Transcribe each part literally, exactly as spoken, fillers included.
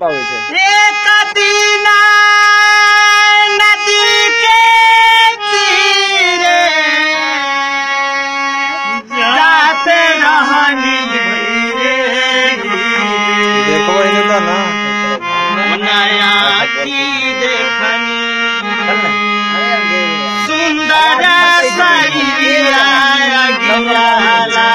पावे छे। एक दिन नदी के तीरे जाते रहनी देखो इन्हें तो ना नया की देखनी सुंदर सरिया गियाला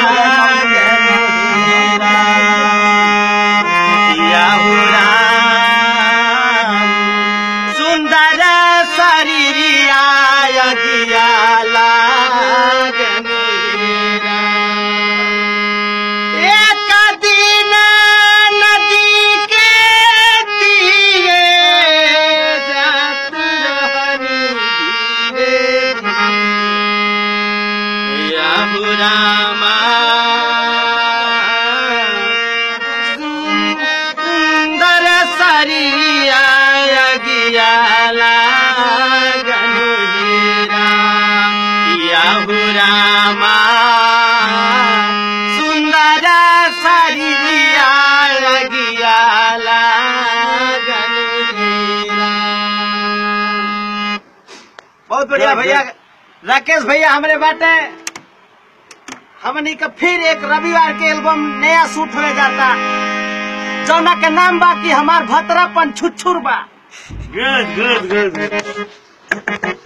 सुंदर शरीरिया गियाला एक दिन नदी के तीरे जात रहनी याहू रामा सुंदर शरीरिया गियाला गनुहीरा याहू रामा सुंदर शरीरिया गियाला गनुहीरा। बहुत बढ़िया भैया राकेश भैया हमारे बाटे हमनी का फिर एक रविवार के एल्बम नया शूट हो जाता जौना के नाम बा कि हमार भतरापन छुच्छुर बा। Good good good